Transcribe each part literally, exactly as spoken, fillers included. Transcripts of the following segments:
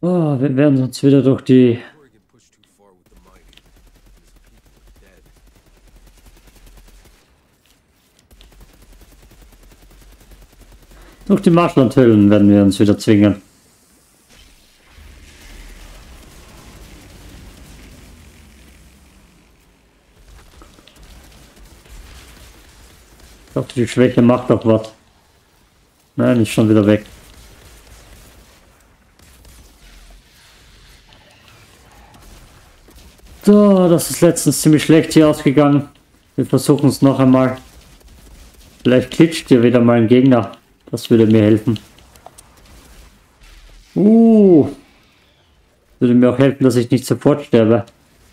Oh, wir werden uns wieder durch die durch die Marschlandhöhlen werden wir uns wieder zwingen. Ich dachte, die Schwäche macht doch was. Nein, ist schon wieder weg. So, das ist letztens ziemlich schlecht hier ausgegangen. Wir versuchen es noch einmal. Vielleicht klitscht hier wieder mal ein Gegner. Das würde mir helfen. Uh, würde mir auch helfen, dass ich nicht sofort sterbe.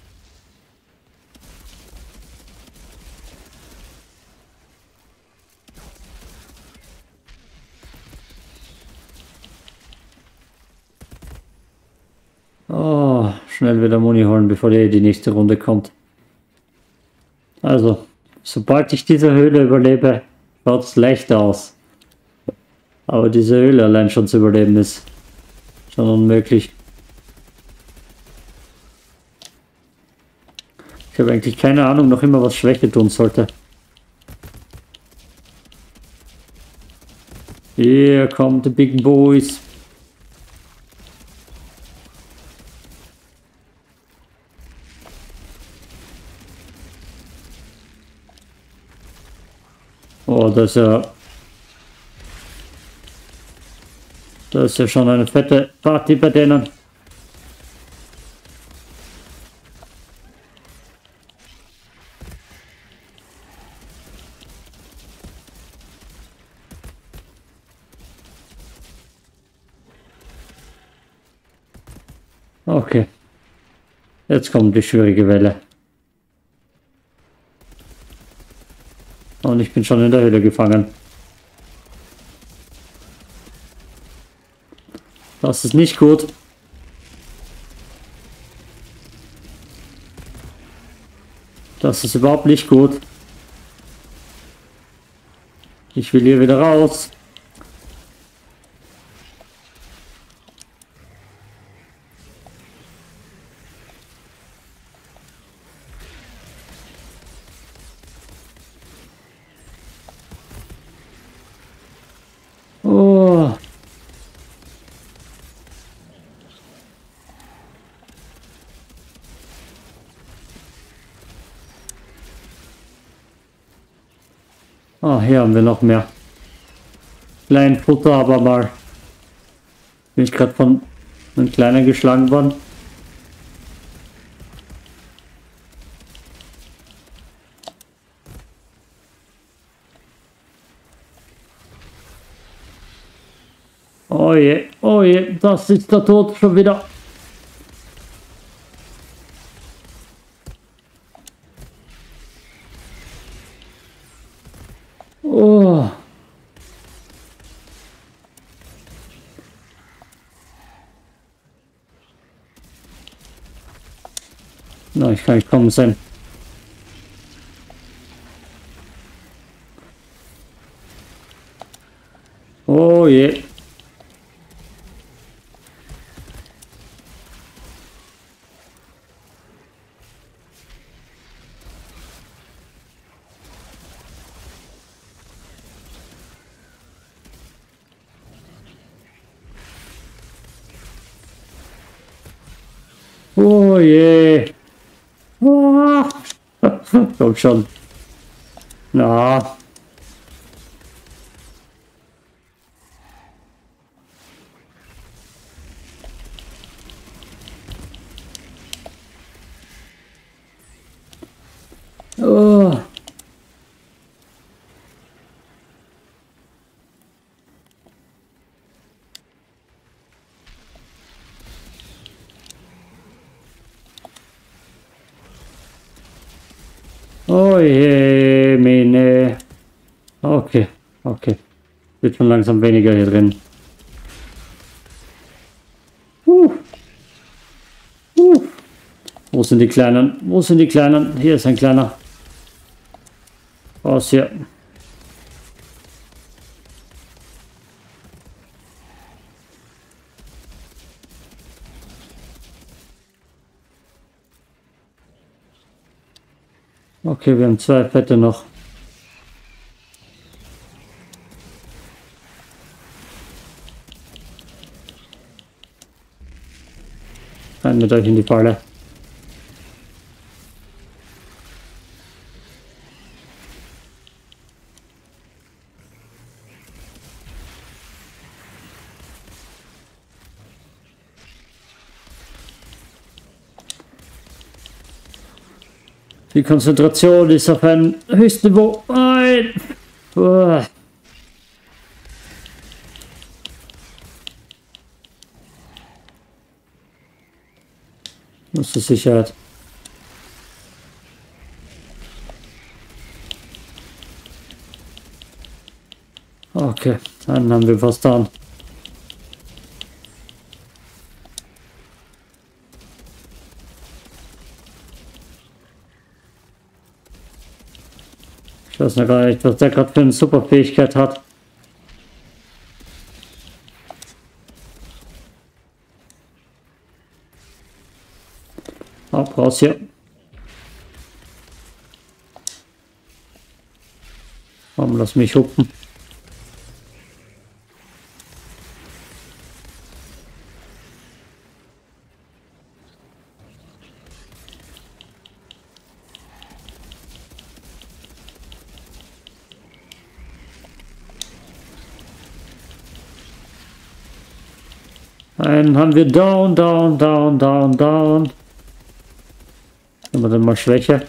Oh, schnell wieder Muni holen, bevor die, die nächste Runde kommt. Also, sobald ich diese Höhle überlebe, schaut es leichter aus. Aber diese Höhle allein schon zu überleben ist schon unmöglich. Ich habe eigentlich keine Ahnung noch immer, was Schwäche tun sollte. Hier kommt the big boys. Oh, das ist ja... Das ist ja schon eine fette Party bei denen. Okay. Jetzt kommt die schwierige Welle. Und ich bin schon in der Höhle gefangen. Das ist nicht gut. Das ist überhaupt nicht gut. Ich will hier wieder raus. Oh. Ah, hier haben wir noch mehr. Klein Futter, aber mal. Bin ich gerade von einem Kleinen geschlagen worden. Oh je, oh je, das ist der Tod schon wieder. Oh. Na, ich kann nicht kommen sein. Oh je. Oh je. Ah. Komm schon. Na. Oh. Oh je, Mene. Okay, okay. Wird schon langsam weniger hier drin. Uh. Uh. Wo sind die Kleinen? Wo sind die Kleinen? Hier ist ein Kleiner. Raus hier. Okay, wir haben zwei Fette noch. Rein mit euch in die Falle. Die Konzentration ist auf einem Höchstniveau. Nein! Uah. Das ist Sicherheit. Okay, dann haben wir fast dran. Ich weiß noch gar nicht, was der gerade für eine Superfähigkeit hat. Ab raus hier. Komm, lass mich hupen. Einen haben wir down, down, down, down, down. Haben wir dann mal Schwäche.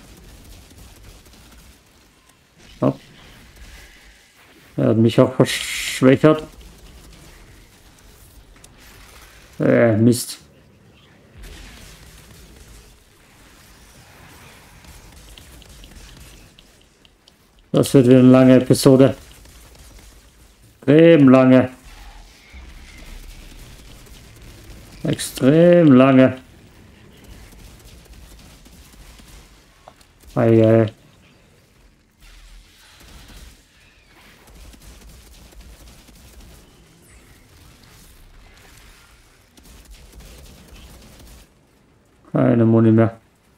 Ja. Er hat mich auch verschwächert. Äh, Mist. Das wird wieder eine lange Episode. Extrem lange. Extrem lange. Eieiei. Keine Muni mehr.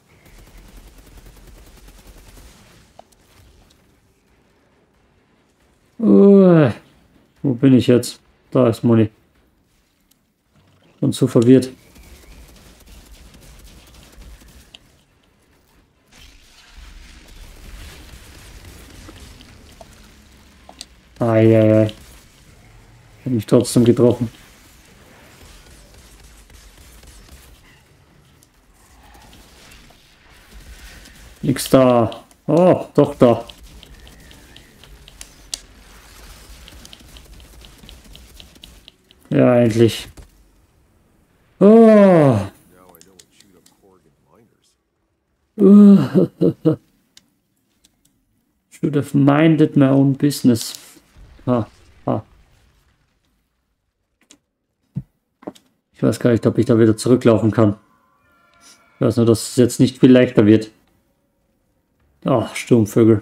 Uh, wo bin ich jetzt? Da ist Muni. Und zu verwirrt. Eieiei. Hat mich trotzdem getroffen. Nix da. Oh, doch da. Ja, endlich. Oh. Should have minded my own business. Ha, ha. Ich weiß gar nicht, ob ich da wieder zurücklaufen kann. Ich weiß nur, dass es jetzt nicht viel leichter wird. Ach, Sturmvögel.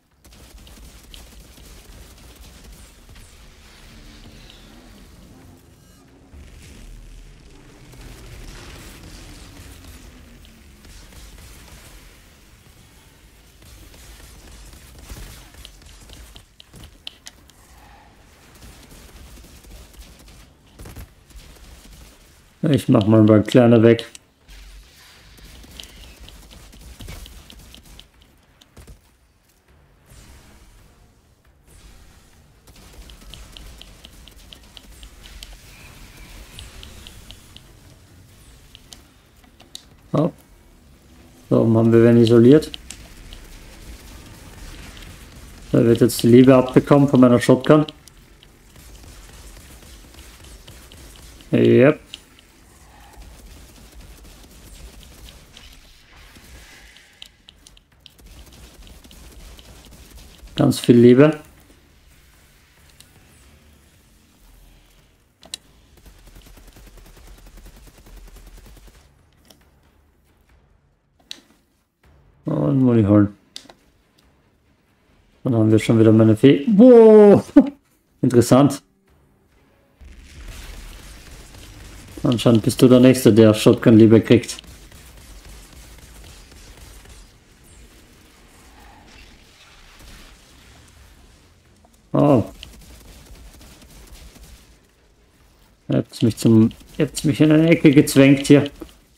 Ich mach mal beim Kleiner weg. Oh. So, haben wir wen isoliert. Da wird jetzt die Liebe abbekommen von meiner Shotgun. Yep. Ganz viel Liebe. Und Muni holen. Dann haben wir schon wieder meine Fee. Wow! Interessant. Anscheinend bist du der Nächste, der Shotgun-Liebe kriegt. Ihr habt mich zum. Ihr habt mich in eine Ecke gezwängt hier.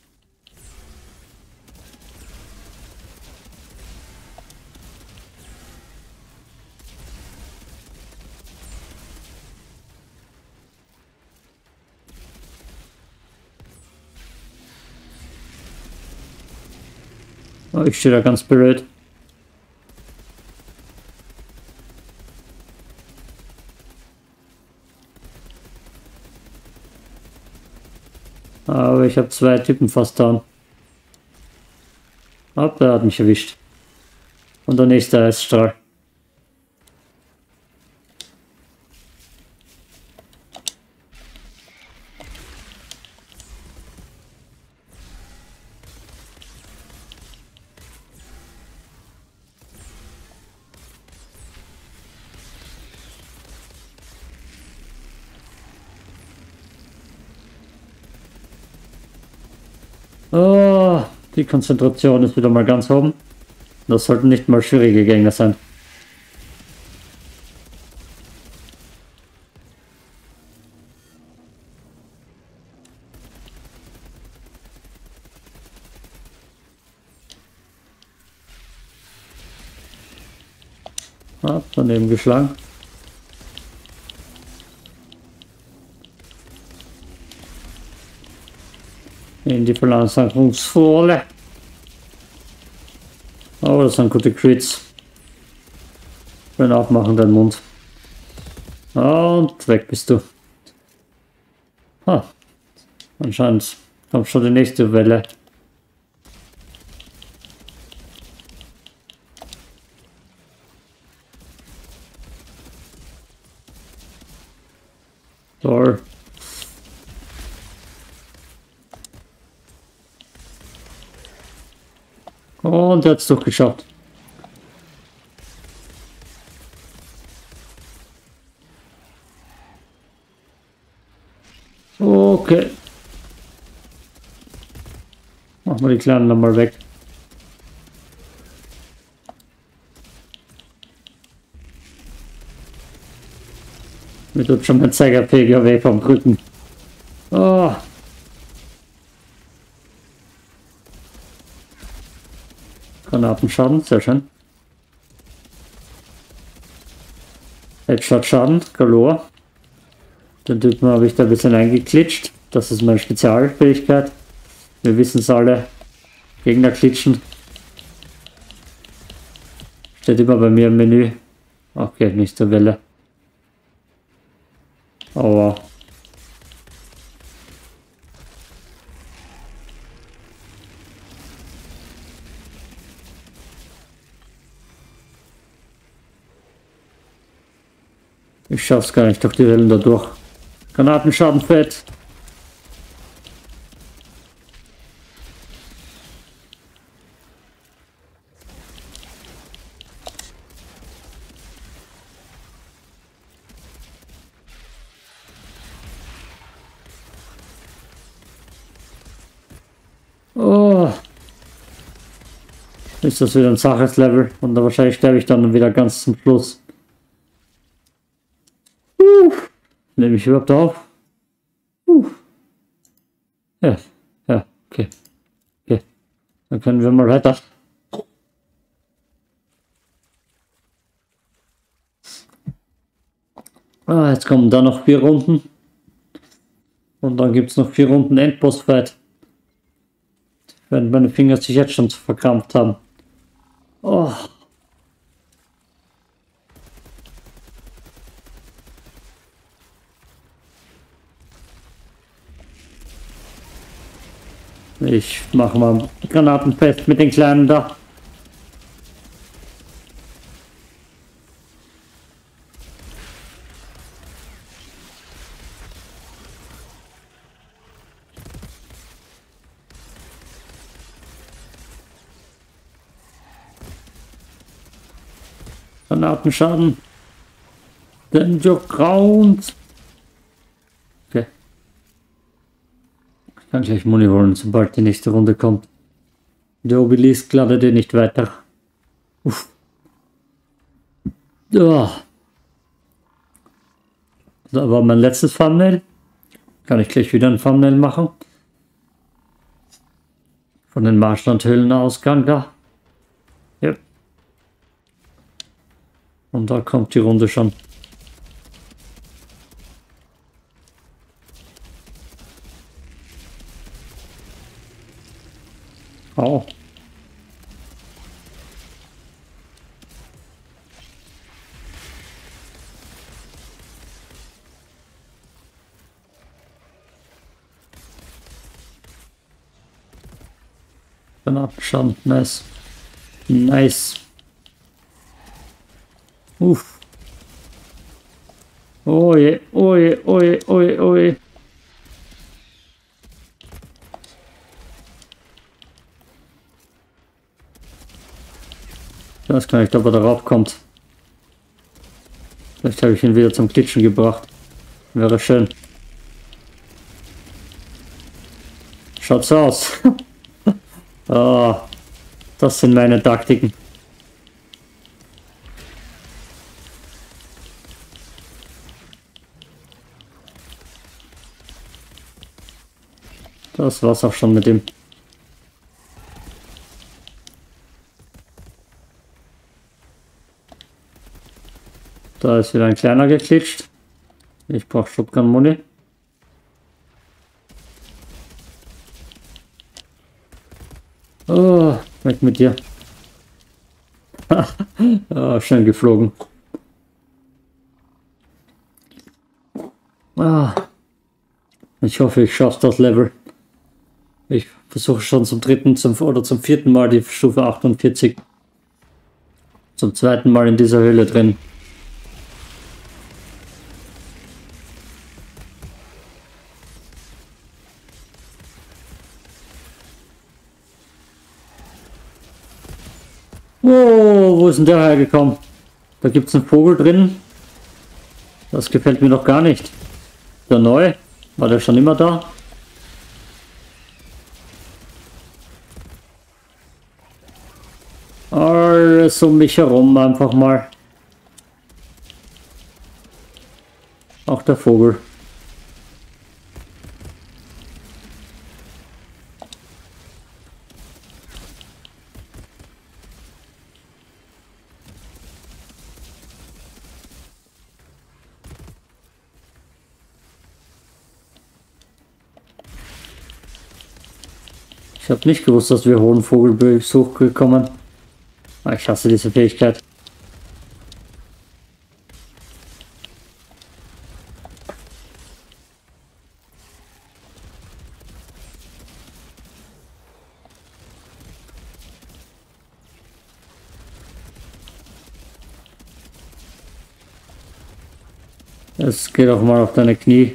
Oh, ich stehe da ganz blöd. Aber ich habe zwei Typen fast down. Ah, der hat mich erwischt. Und der nächste Eisstrahl. Oh, die Konzentration ist wieder mal ganz oben. Das sollten nicht mal schwierige Gegner sein. Ah, daneben geschlagen. In die Verlangsamungsfalle. Oh, das sind gute Crits. Schön aufmachen deinen Mund. Und weg bist du. Ah, anscheinend kommt schon die nächste Welle. Toll. Und er hat es doch geschafft. Okay. Machen wir die Kleinen nochmal weg. Mir tut schon mein Zeigerpegel weh vom Rücken. Oh. Granatenschaden, sehr schön. Headshot-Schaden, galore. Den Typen habe ich da ein bisschen eingeklitscht. Das ist meine Spezialfähigkeit. Wir wissen es alle. Gegner klitschen. Steht immer bei mir im Menü. Okay, nächste Welle. Aua. Ich schaff's gar nicht durch die Wellen da durch. Granatenschaden fett. Oh. Ist das wieder ein Saches Level und da wahrscheinlich sterbe ich dann wieder ganz zum Schluss. Uh. Nehme ich überhaupt auf? Uh. Ja, ja, okay. Okay. Dann können wir mal weiter. Ah, jetzt kommen da noch vier Runden. Und dann gibt es noch vier Runden Endboss-Fight. Werden meine Finger sich jetzt schon verkrampft haben. Oh. Ich mache mal Granatenfest mit den Kleinen da. Granatenschaden. Danger Ground. Okay. Ich kann gleich Muni holen, sobald die nächste Runde kommt. Der Obelisk ladet ihr nicht weiter. Uff. Ja. Das war mein letztes Thumbnail. Kann ich gleich wieder ein Thumbnail machen. Von den Marschlandhöhlenausgang da. Ja. Und da kommt die Runde schon. Oh. Bin abgeschaut. Nice. Nice. Uff. Oh je, oh je, oh je, oh je, oh je. Ich weiß gar nicht, ob er darauf kommt. Vielleicht habe ich ihn wieder zum Glitschen gebracht. Wäre schön. Schaut so aus. Oh, das sind meine Taktiken. Das war's auch schon mit dem. Da ist wieder ein kleiner geklitscht. Ich brauche Shotgun-Muni. Oh, weg mit dir. Oh, schön geflogen. Ah, ich hoffe, ich schaffe das Level. Ich versuche schon zum dritten zum, oder zum vierten Mal die Stufe achtundvierzig. Zum zweiten Mal in dieser Höhle drin. Oh, wo ist denn der hergekommen? Da gibt es einen Vogel drin. Das gefällt mir noch gar nicht. Der neu? War der schon immer da? Alles um mich herum einfach mal. Auch der Vogel. Ich habe nicht gewusst, dass wir hohen Vogelbesuch bekommen. Ich hasse diese Fähigkeit. Es geht auch mal auf deine Knie.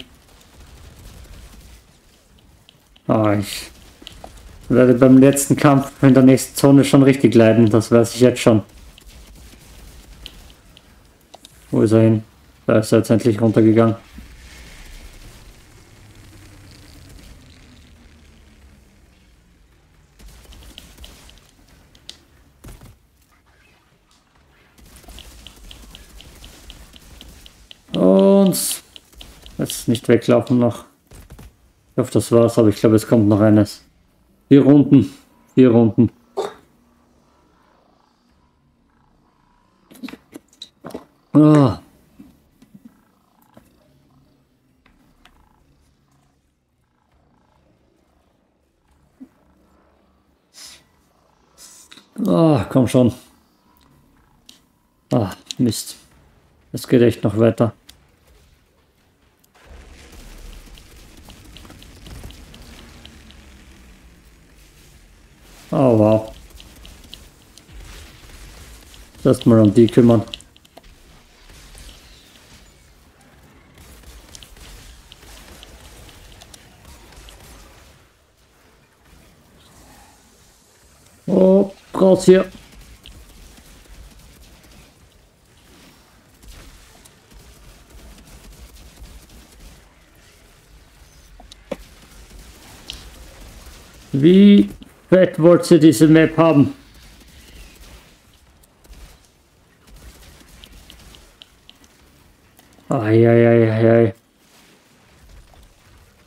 Ah, ich werde beim letzten Kampf in der nächsten Zone schon richtig leiden, das weiß ich jetzt schon. Wo ist er hin? Da ist er jetzt endlich runtergegangen. Und jetzt nicht weglaufen noch. Ich hoffe, das war's, aber ich glaube, es kommt noch eines. Vier Runden. Vier Runden. Oh. Oh, komm schon. Ah, Mist. Es geht echt noch weiter. Oh wow. Erstmal um die kümmern. Oh, raus hier. Wie fett wollt ihr diese Map haben? Eieieiei.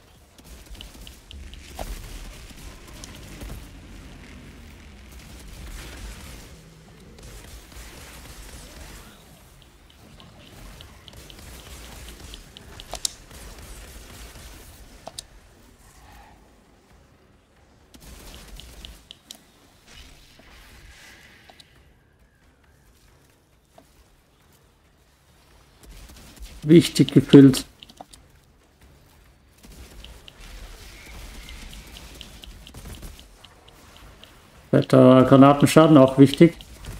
wichtig gefüllt. Weiter Granatenschaden auch wichtig.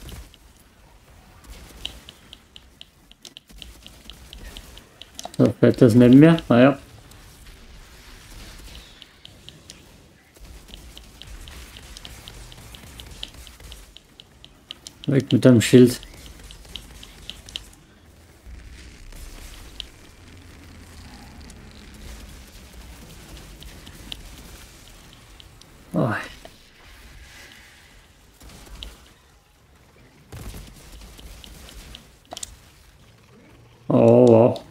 So, fällt das neben mir? Naja. Weg mit deinem Schild. Oh. Oh, wow.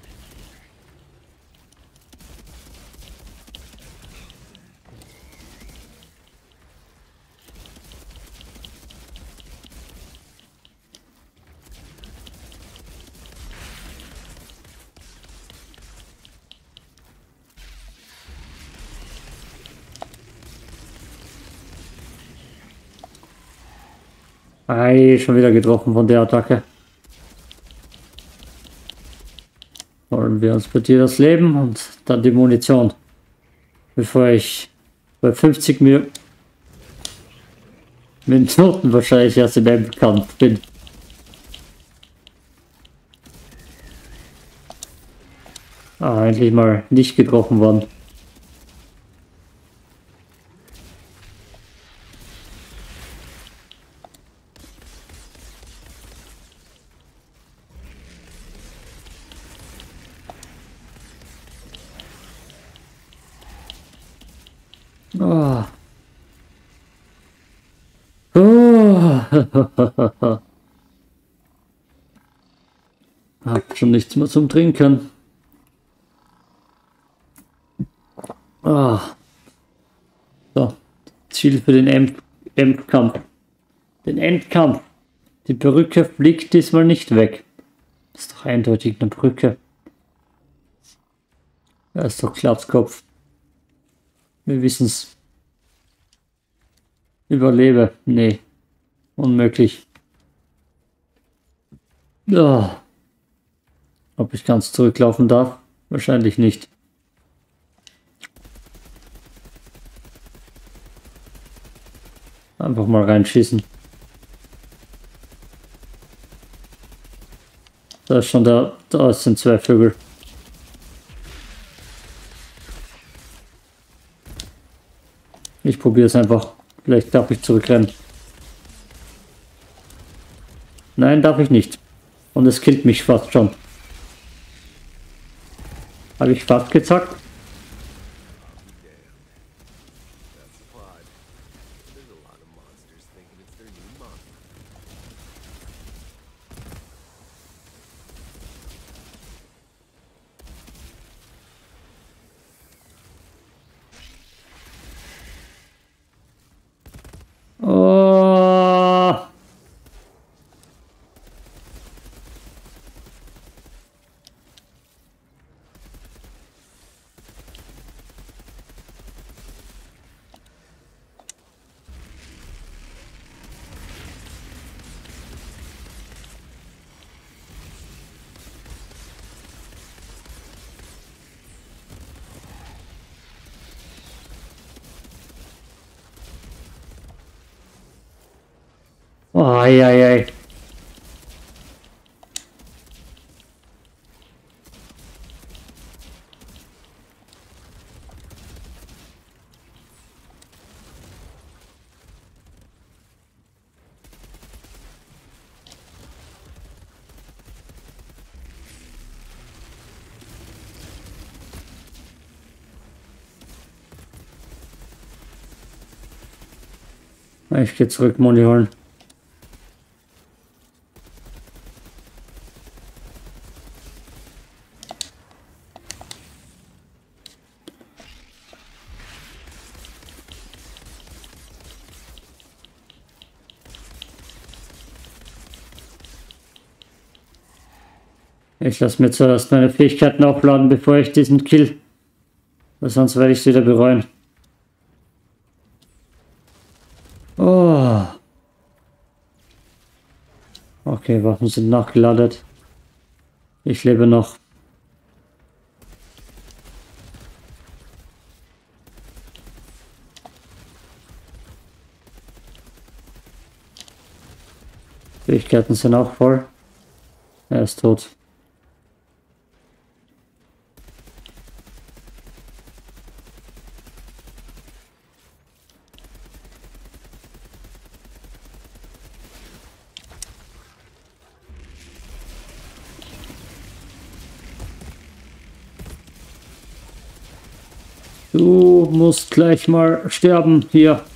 Ei, schon wieder getroffen von der Attacke. Wollen wir uns bei dir das Leben und dann die Munition. Bevor ich bei fünfzig Mi- Minuten wahrscheinlich erst im Endkampf bin. Ah, endlich mal nicht getroffen worden. Oh. Oh. Hab schon nichts mehr zum Trinken. Oh. So, Ziel für den End Endkampf. Den Endkampf. Die Perücke fliegt diesmal nicht weg. Das ist doch eindeutig eine Brücke. Er ist doch Glatzkopf. Wir wissen's. Überlebe. Nee. Unmöglich. Oh. Ob ich ganz zurücklaufen darf? Wahrscheinlich nicht. Einfach mal reinschießen. Da ist schon der. Da sind zwei Vögel. Ich probiere es einfach. Vielleicht darf ich zurückrennen. Nein, darf ich nicht. Und es killt mich fast schon. Habe ich fast gezackt? Oh. Oh, ei, ei, ei. Ich gehe zurück, Moni holen. Ich lasse mir zuerst meine Fähigkeiten aufladen, bevor ich diesen Kill. Sonst werde ich es wieder bereuen. Oh. Okay, Waffen sind nachgeladen. Ich lebe noch. Fähigkeiten sind auch voll. Er ist tot. Du musst gleich mal sterben hier.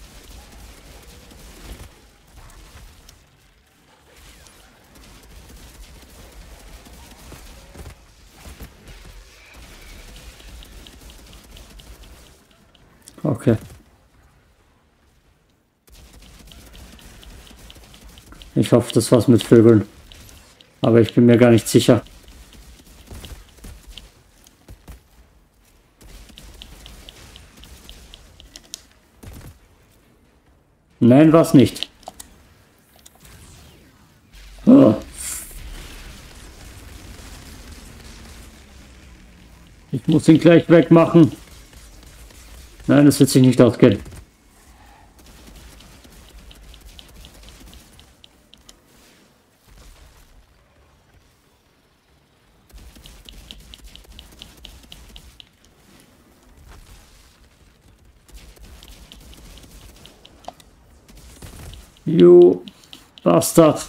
Okay. Ich hoffe, das war's mit Vögeln. Aber ich bin mir gar nicht sicher. Nein, war's nicht. Oh. Ich muss ihn gleich wegmachen. Nein, das wird sich nicht ausgehen. You Bastard.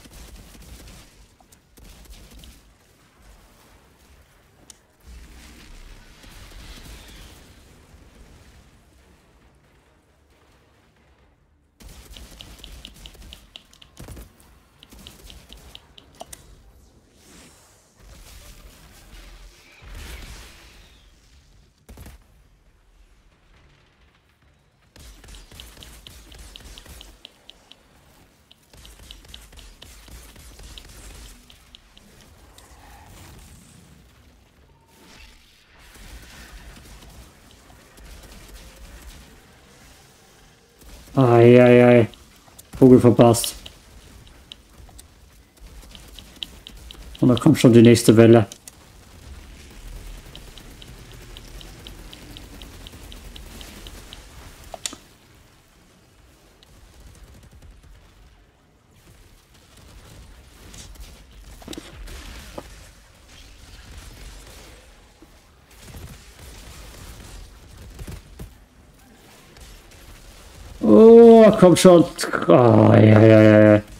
Eieiei. Vogel verpasst. Und da kommt schon die nächste Welle. Oh, komm schon. Oh, ja, ja, ja, ja.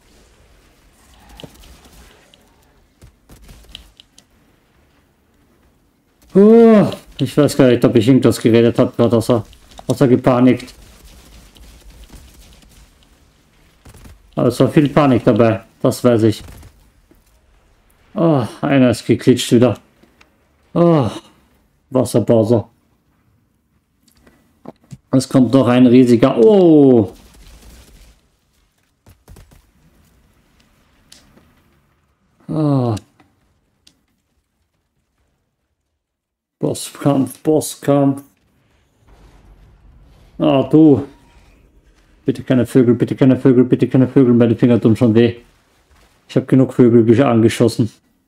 Oh, ich weiß gar nicht, ob ich irgendwas geredet habe, gerade außer, außer gepanikt. Aber es war viel Panik dabei, das weiß ich. Oh, einer ist geklitscht wieder. Oh, Wasserpause. Es kommt noch ein riesiger... Oh! Ah. Bosskampf, Bosskampf. Ah, du. Bitte keine Vögel, bitte keine Vögel, bitte keine Vögel. Meine Finger tun schon weh. Ich habe genug Vögel angeschossen.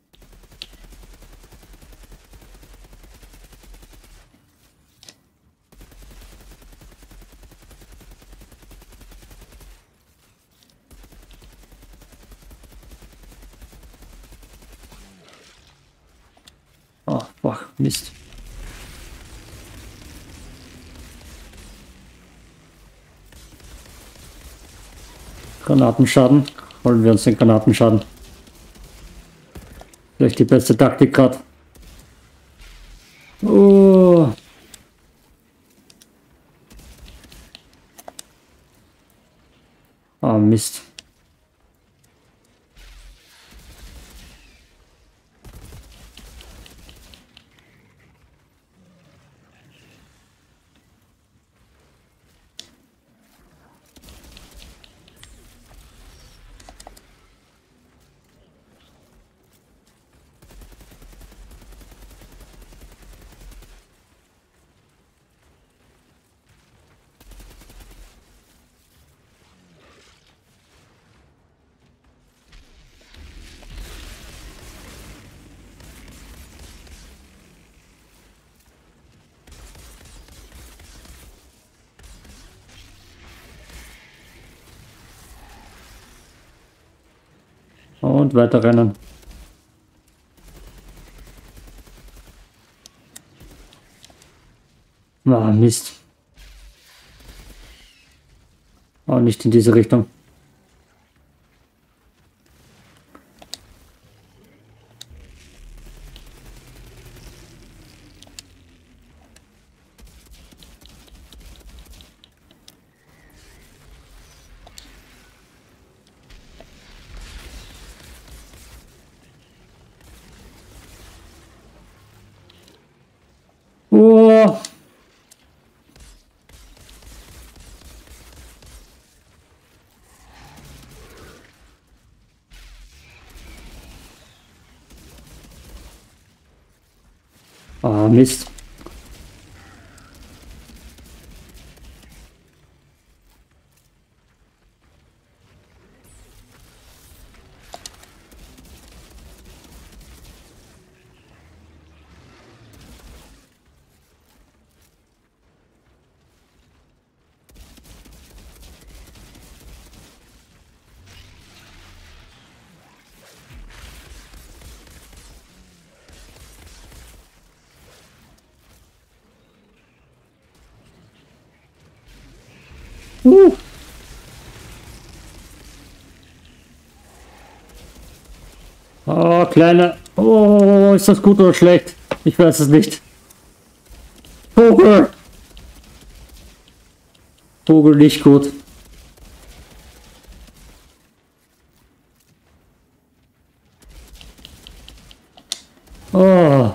Ach, ach, Mist. Granatenschaden. Holen wir uns den Granatenschaden. Vielleicht die beste Taktik gerade. Oh. Ah, Mist. Und weiter rennen. Ah, Mist. Auch nicht in diese Richtung. Oh. Ah, Mist. Uh. Oh, kleine. Oh, ist das gut oder schlecht? Ich weiß es nicht. Vogel. Vogel nicht gut. Oh.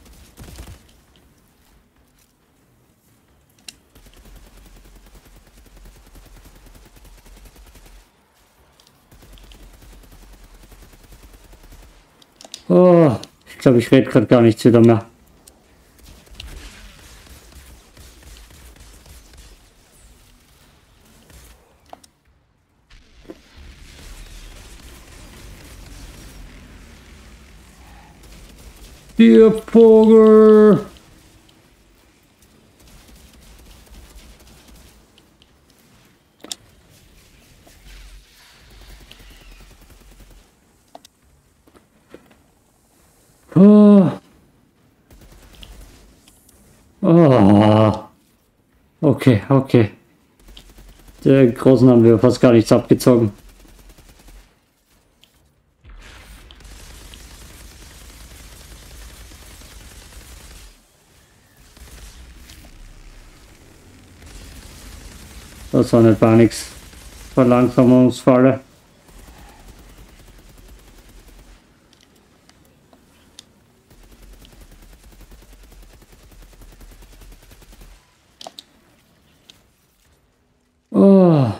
Oh, ich glaube, ich rede gerade gar nichts wieder mehr. Ihr Vogel! Oh. Oh. Okay, okay. Der Großen haben wir fast gar nichts abgezogen. Das war nicht gar nichts. Verlangsamungsfalle. Oh.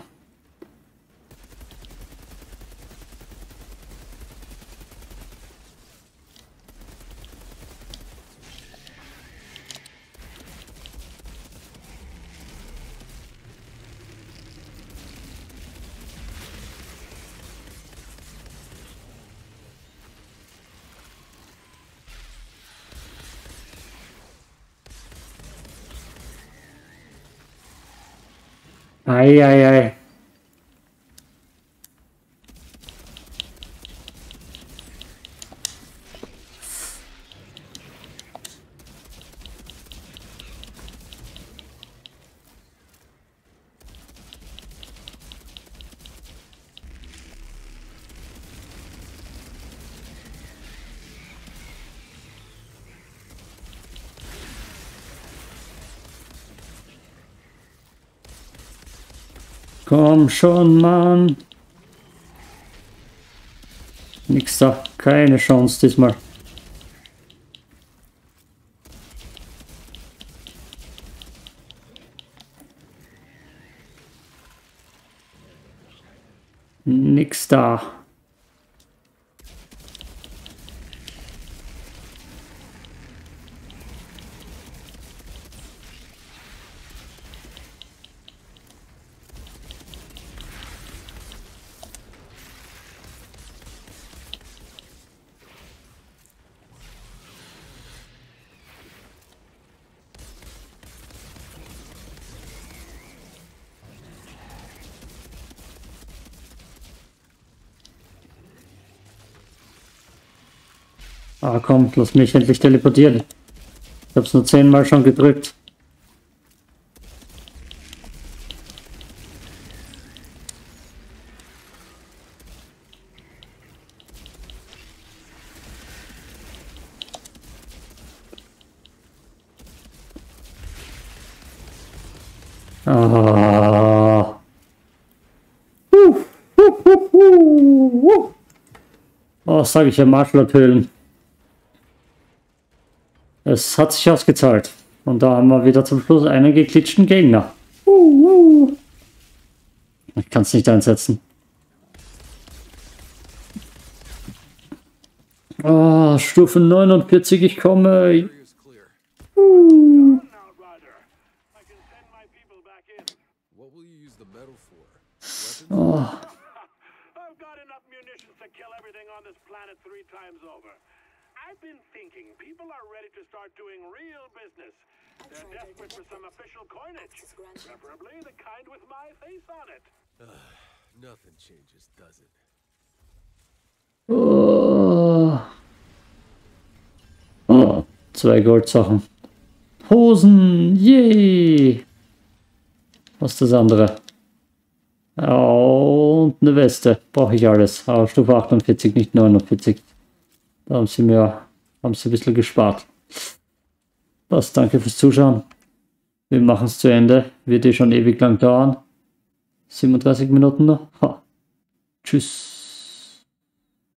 Ei, ei, ei. Komm schon, Mann. Nix da. Keine Chance diesmal. Nix da. Ah komm, lass mich endlich teleportieren. Ich hab's nur zehnmal schon gedrückt. Ah. Uh, uh, uh, uh, uh. Oh, sage ich ja, Marschallhöhlen. Es hat sich ausgezahlt. Und da haben wir wieder zum Schluss einen geklitschten Gegner. Uh, uh. Ich kann es nicht einsetzen. Oh, Stufe neunundvierzig, ich komme. Uh. Oh. I've been thinking people are ready to start doing real business. They're desperate for some official coinage, preferably the kind with my face on it. Uh, nothing changes, does it? Oh. Oh, zwei Goldsachen. Hosen, yay! Was ist das andere? Oh, und eine Weste. Brauche ich alles. Aber Stufe achtundvierzig, nicht neunundvierzig. Da haben sie mir haben sie ein bisschen gespart. Was, danke fürs Zuschauen. Wir machen es zu Ende. Wird eh schon ewig lang dauern. siebenunddreißig Minuten noch. Ha. Tschüss.